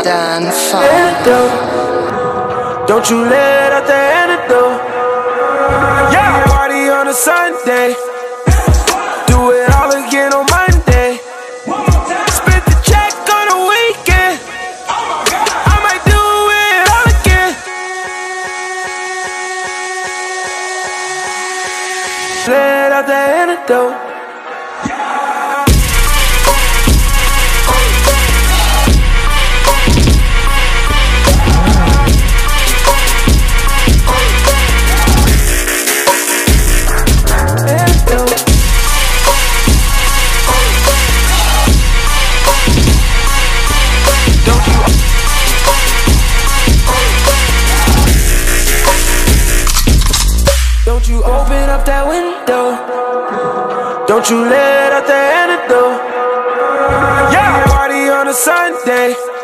Dan Funk. Antidote. Don't you let out the antidote. Yeah, party on a Sunday. Do it all again on Monday. Split the check on the weekend. I might do it all again. Let out the antidote. Don't you open up that window. Don't you let out the antidote. Yeah, party on a Sunday.